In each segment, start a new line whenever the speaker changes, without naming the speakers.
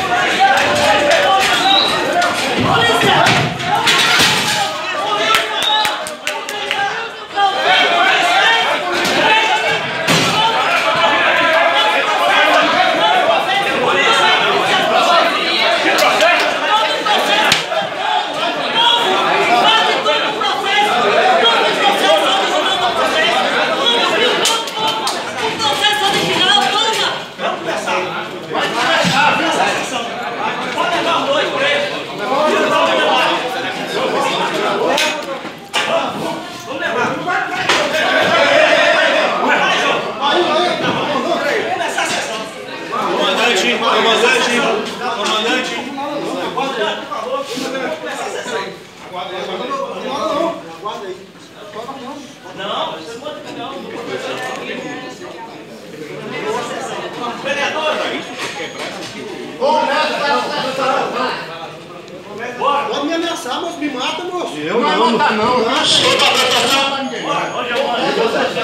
Pode me ameaçar, moço, me mata, moço.
Eu não vou matar, não.
Sob a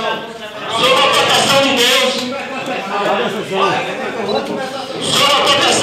proteção de Deus. Sob a proteção